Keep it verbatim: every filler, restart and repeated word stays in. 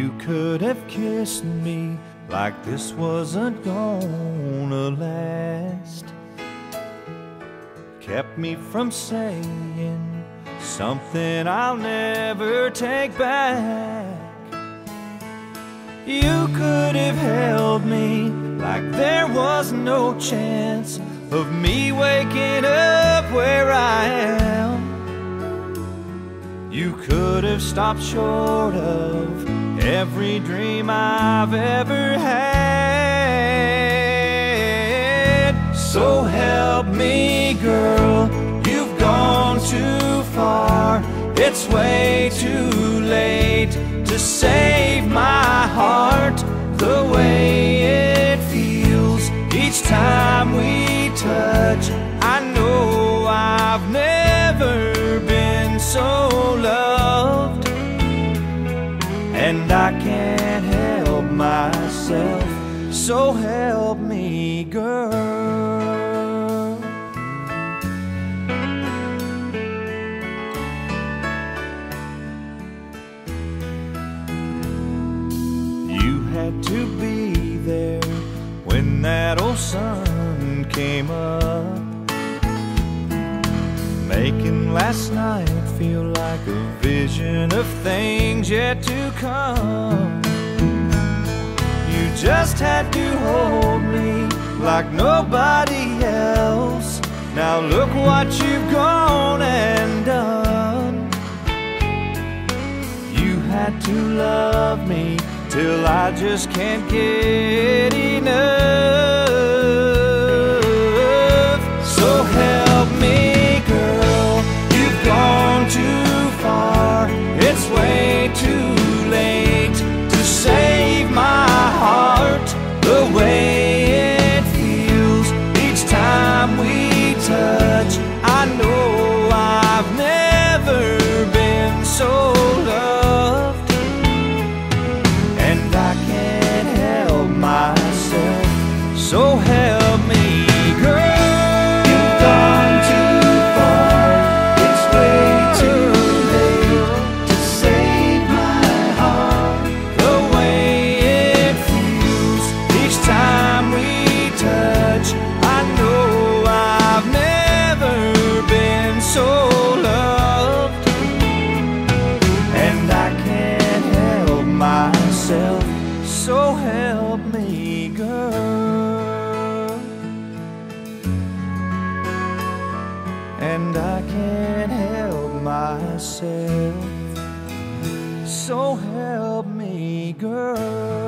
You could have kissed me like this wasn't gonna last, kept me from saying something I'll never take back. You could have held me like there was no chance of me waking up where I am. You could have stopped short of every dream I've ever had. So help me, girl, you've gone too far. It's way too late to save my heart. The way it feels each time we touch, I know I've never been so loved. And I can't help myself, so help me, girl. You had to be there when that old sun came up, making last night feel like a vision of things yet to come. You just had to hold me like nobody else. Now look what you've gone and done. You had to love me till I just can't get enough. So help me, girl, you've gone too far. It's way too late to save my heart. The way it feels each time we touch, I know I've never been so loved. And I can't help myself, so help me, girl. So help me, girl. And I can't help myself, so help me, girl.